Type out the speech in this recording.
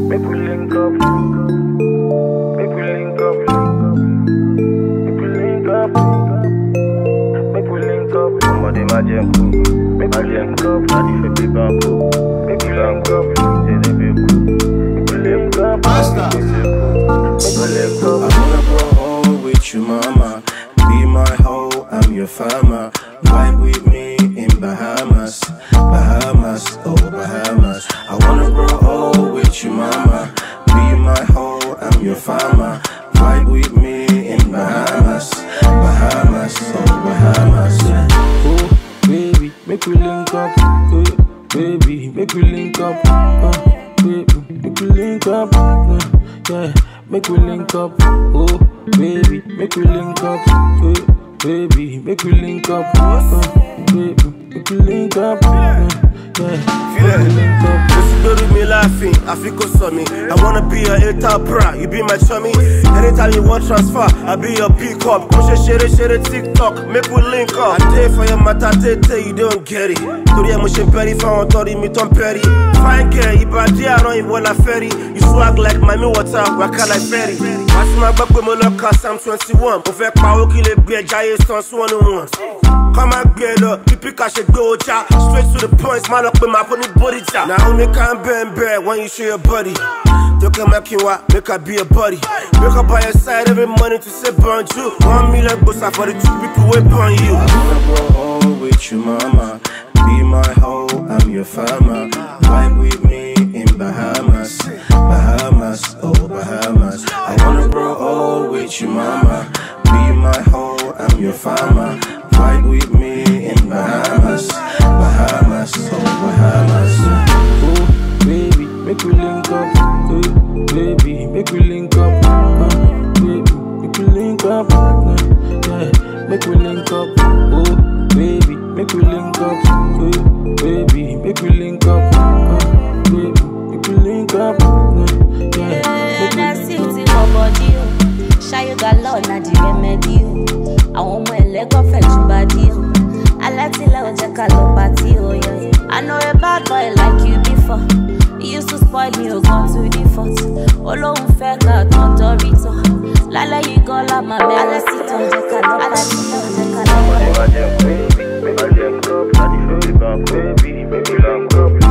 Make we link up. Make we link up. Make we link up. Make we link up. Somebody imagine cool. Make we link up. Daddy for big and cool. Make we link up. Say they be cool. Make we link up. Make we link up. I wanna grow old with you, mama. Be my hoe, I'm your farmer. Vibe with me in Bahamas, Bahamas, oh Bahamas. I wanna grow old with you, mama. Be my hoe, I'm your farmer. Vibe with me in Bahamas, Bahamas, oh Bahamas. Oh, baby, make we link up. Baby, make we link up. Baby, make we link up. Yeah, make we link up. Oh, baby, make we link up. Baby, make we link up. Baby, make we link up. Go to me laughing, I feel go sunny. I wanna be a enterprise, you be my chummy. Anytime you want transfer, I be your pick up. Push share TikTok, make we link up. I day for your matter, you don't get it. Today I'm pushing petty, found 30 me Tom Petty. Fine girl, you body, I don't even wanna ferry. You swag like Miami water, waka like ferry. Watch my back with my look, I'm 21. Perfect power, kill it, be a giant, son, one on one. Come and get up, people cash a go, cha. Straight to the point, smile up with my pony body, cha. Now only can't bend when you show your body. Don't come back you out, make her be a buddy. Wake up by your side every morning to say burn you. 1 million bucks for the 2 people wait on you. I wanna grow old with you, mama. Be my hoe, I'm your farmer. Vibe with me in Bahamas, Bahamas, oh Bahamas. I wanna grow old with you, mama. Be my hoe, I'm your farmer. Vibe with me in Bahamas, Bahamas, oh Bahamas. Oh, baby, make we link up. Baby, make we link up. Baby, make we link up. Yeah, make we link up. Oh, baby, make we link up. Baby, make we link up. Baby, make we link up. Yeah, that's it in my body. Shy you got love, not the remedy. I want my leg off fetch body. I like to love Jack party. Oh yeah, I know a bad boy like you before. You used to spoil me, you gone to the fault. Olo unfair got on Dorito. Lala you go la my man. I like it on Jack I like it on Jack Imagine baby, make we link up. Daddy for big and cool. Make we link up.